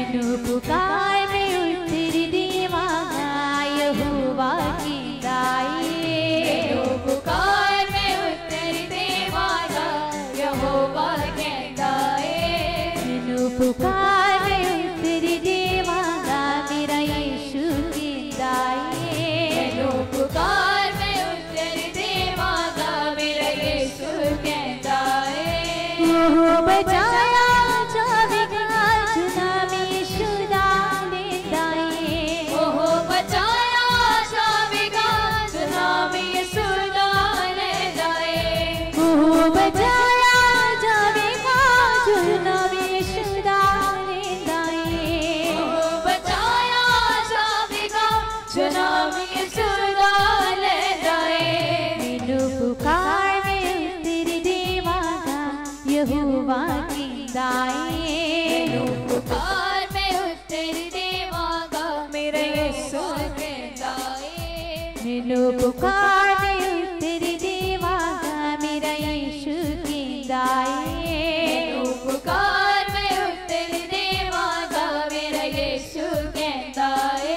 मैनू पुकार में उतर देवांगा यहोवा कहंदा मैनू पुकार में उतर देवांगा यहोवा कहंदा मैनू पुकार में उतर देवांगा मेरा यीशु कहंदा मैनू पुकार में उतर देवांगा मेरा यीशु कहंदा ओहो बचाया जावेगा जुनाम यीशु दा लेंदा ओहो बचाया जावेगा जुनाम यीशु दा लेंदा ओहो बचाया जावेगा जुनाम यीशु दा लेंदा ओहो बचाया जावेगा जुनाम यीशु दा लेंदा मैनू पुकार में उतर देवांगा यहोवा कहंदा मैनू पुकार में उतर देवांगा मेरा यीशु कहंदा मैनू पुकार में उतर देवांगा मेरा यीशु कहंदा मैनू पुकार में उतर देवांगा मेरा यीशु कहंदा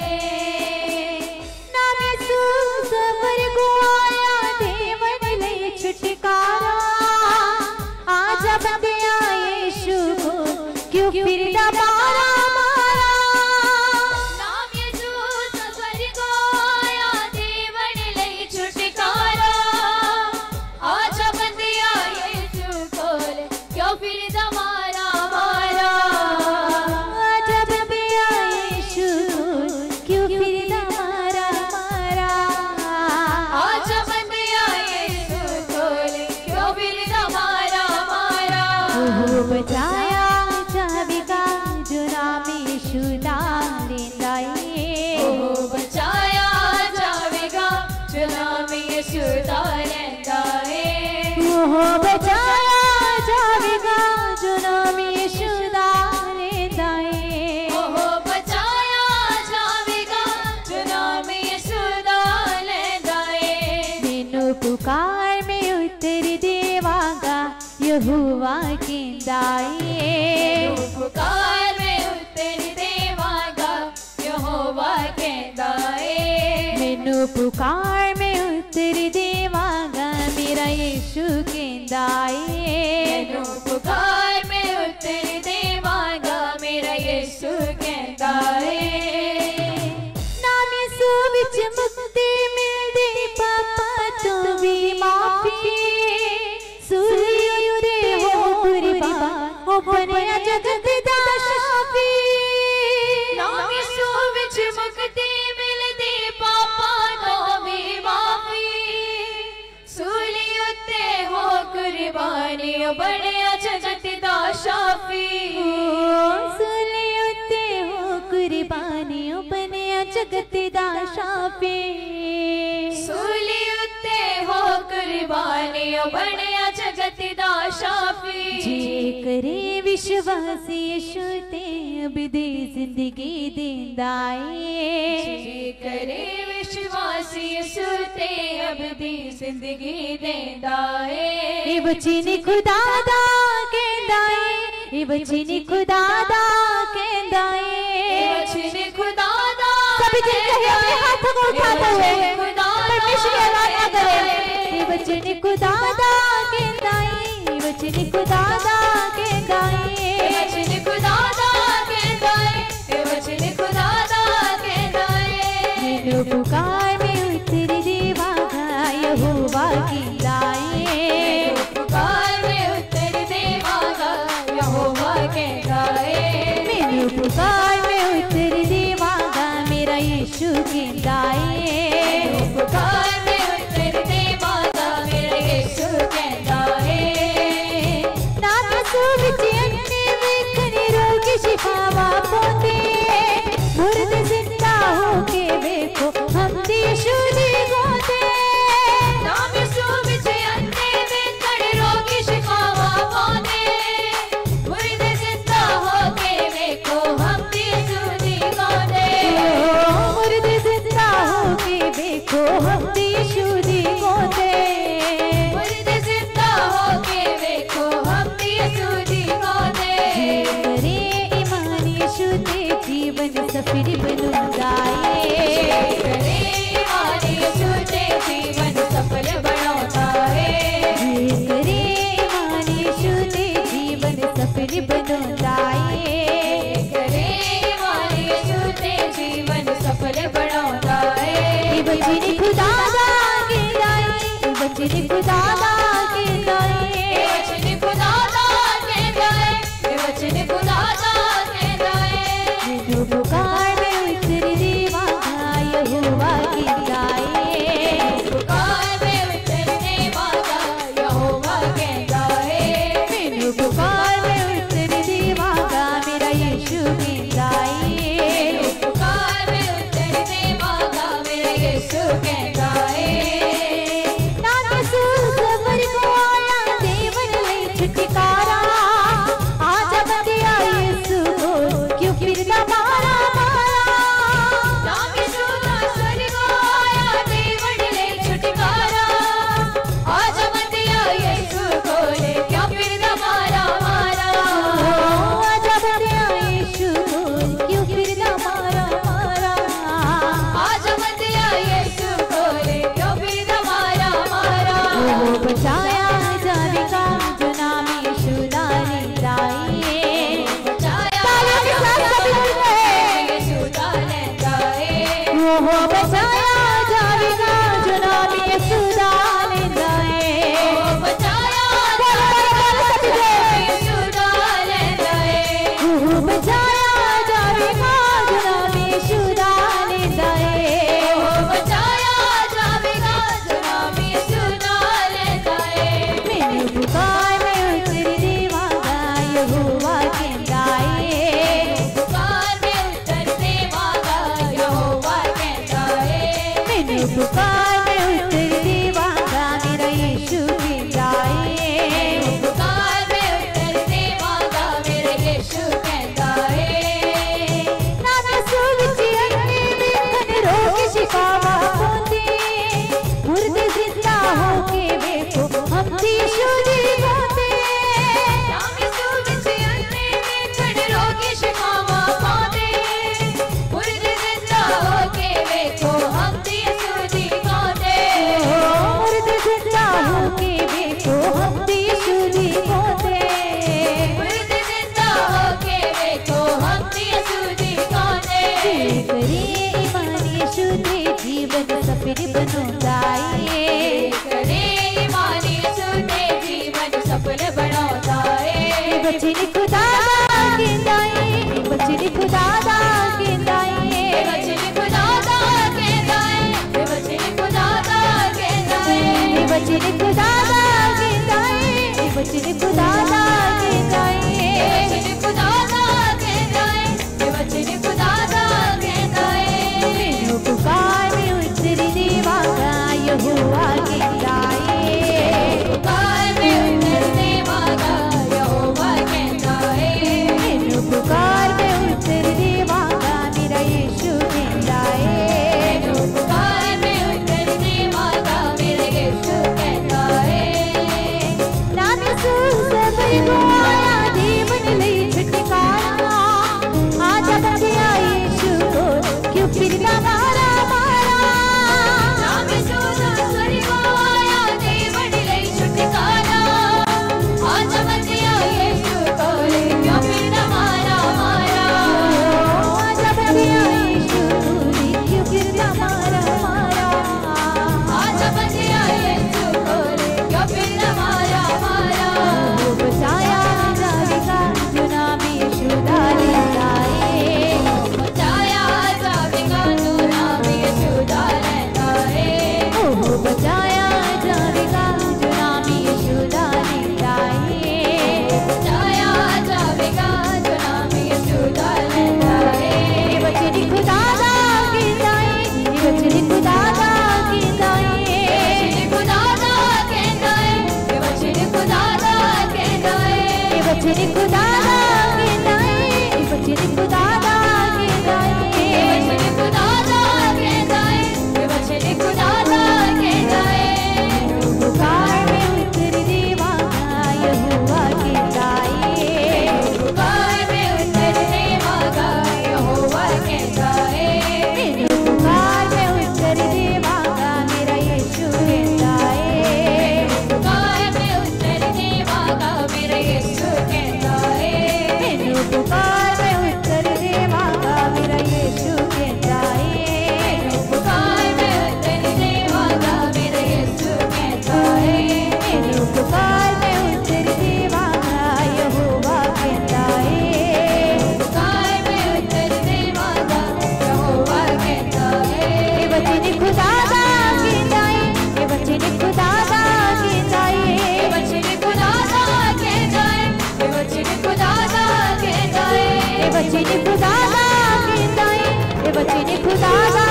नाम यीशु सबर को आया देवन ले छुटकारा आजा बंदिया यीशु को क्यों फिरदा मारा मारा नाम यीशु सबर को आया देवन ले छुटकारा आजा बंदिया यीशु कोल क्यों फिरदा मारा मारा आजा बंदिया यीशु को क्यों फिरदा मारा मारा आजा बंदिया यीशु कोल क्यों फिरदा मारा मारा ओहो बचाया जावेगा जो नाम यीशु दा लेंदा ओहो बचाया जावेगा जो नाम यीशु दा लेंदा ओहो बचाया जावेगा जो नाम यीशु दा लेंदा ओहो बचाया जावेगा जो नाम यीशु दा लेंदा मैनू पुकार में उतर देवांगा यहोवा कहंदा पुकार में उतर देवांगा यहोवा कहंदा मैनू पुकार में उतर देवांगा मेरा यीशु कहंदा मैनू पुकार में उतर देवांगा मेरा यीशु कहंदा नाम यीशु विच मुक्ति मिलदी पापा तो भी माफी सूलियों दे हो कुर्बान हो बनया जगत दा शाफी नाम यीशु विच मुक्ति मिलदी पापा तो भी माफी सूली उत्ते हो कुर्बानी बनया जगत दा शाफी सूलियों दे हो कुर्बानी बनया जगत दा शाफी सूली उत्ते हो कुर्बानी बनया जगत दा शाफी जे करे विश्वास यीशु ते अबदी जिंदगी देंदा जे करे विश्वास यीशु ते अबदी जिंदगी देंदा ए बच्ची ने खुदा दा कहंदा ए बच्ची ने खुदा दा कहंदा बच्ची खुदा दा सभी जन कहे अपने हाथों को उठाते हुए परमेश्वर की आराधना करें ए बच्ची ने खुदा दा कहंदा ए बच्ची ने खुदा दा कहंदा बच्ची खुदा दा कहंदा बच्ची खुदा दा कहंदा मैनू पुकार में उतर देवांगा यहोवा कहंदा पुकार में उतर देवांगा यहोवा कहंदा मैनू पुकार में उतर देवांगा मेरा यीशु कहंदा पुकार में उतर देवांगा मेरा यीशु कहंदा नाम यीशु विच अन्ने वेखने रोगी शिफावा पाउंदे मुर्दे जिंदा होके वेखो हम यीशु दी गाते नाम यीशु विच अन्ने वेखने रोगी शिफावा पाउंदे मुर्दे जिंदा होके वेखो हम जीवन सफल बनौंदाए करे ईमान यीशु ते जीवन सफल बनौंदाए करे ईमान यीशु ते जीवन सफल बनौंदाए करे ईमान यीशु ते जीवन सफल बनौंदाए वचन खुदा दा कहंदाए वचन खुदा दा कहंदाए वचन खुदा दा कहंदाए वचन खुदा दा कहंदाए जो पुकार में उतर देवागा यहोवा कहंदाए पुकार में उतरने वाला यहोवा कहंदाए मैनू पुकार में उतर देवागा मेरा यीशु कहंदाए पुकार में उतरने वाला मेरा यीशु कहंदाए ना कसूर सबर को आया देवन ले छुटकारा आजा बंदिया यीशु को क्यों फिरदा मारा मारा नाम यीशु दा स्वर्ग आया देवड़ ले छुटकारा आज बंदिया यीशु को ले क्या फिर मारा मारा आजा बंदिया यीशु को क्यों फिरदा मारा मारा आज बंदिया यीशु को ले क्या फिर मारा मारा वो बचाया जावेगा जो नाम यीशु दा लेंदाए बचाया यीशु दा लेंदाए वो बचाया जावेगा जो नाम यीशु दा लेंदाए बचाया यीशु दा लेंदाए वो बचाया जावेगा जो नाम यीशु दा लेंदाए बचाया जावेगा जो नाम यीशु दा लेंदाए मैनू पुकार में उतर देवागा यहोवा कहंदाए पुकार में उतरने वाला यहोवा कहंदाए मैनू पुकार में उतर देवागा मेरा यीशु कहंदाए पुकार में उतरने वाला मेरा यीशु कहंदाए ना नसू विच अंधे वेखन रोग शिकावा होंदे मुर्दे जिंदा होके वेखो हम यीशु दी गाते नाम यीशु विच अंधे वेखण रोगी शिफावां पांदे मुर्दे जिंदा होके वेखो हम यीशु दी गाते मुर्दे जिंदा होके वेखो हम यीशु दी गाते मुर्दे जिंदा होके वेखो हम यीशु दी गाते करे ईमान यीशु ते जीवन सफल बनौंदाए करे ईमान यीशु ते जीवन सफल बनौंदाए वचन खुदा दा कहंदाए वचन खुदा दा कहंदाए वचन खुदा दा कहंदाए वचन खुदा दा कहंदाए वचन खुदा दा कहंदाए वचन खुदा दा कहंदाए वचन खुदा दा कहंदाए वचन खुदा दा कहंदाए मैनू पुकार में उतर देवागा यहोवा कहंदाए पुकार में उतरने वाला यहोवा कहंदाए मैनू पुकार में उतर देवागा वचन खुदा दा